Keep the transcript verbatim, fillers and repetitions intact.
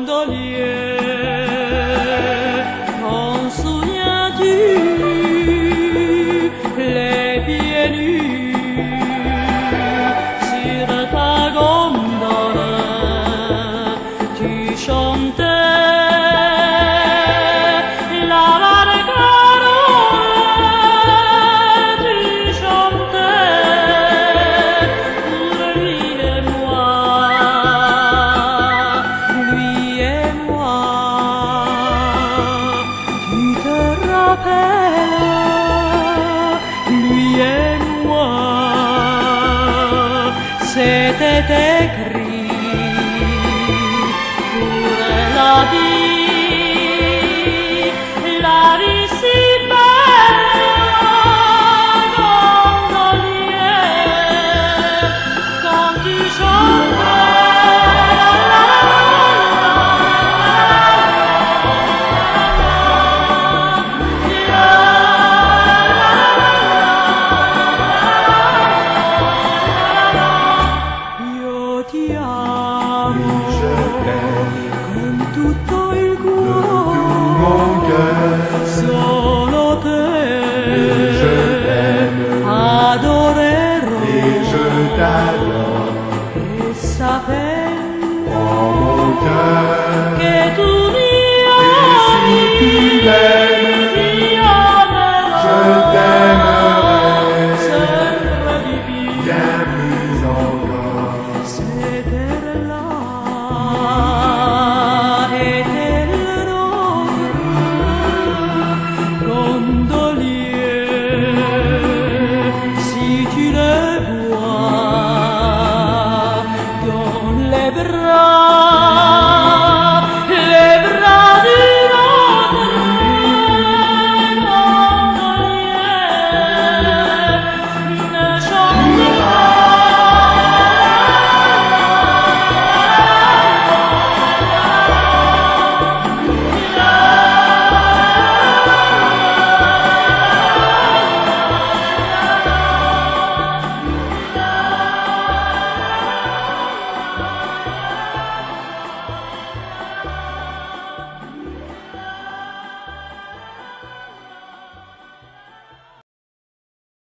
gondolier, t'en souviens-tu, les pieds nus sur ta gondole, tu chantais. Lui et moi, c'était écrit pour la vie, la vie si belle, gondolier, quand tu chantais. Ti amo, con tutto il cuore, solo te, adorerò, e sapendo che tu mi ami, ti amerò sempre di più. Si tu le vois dans les bras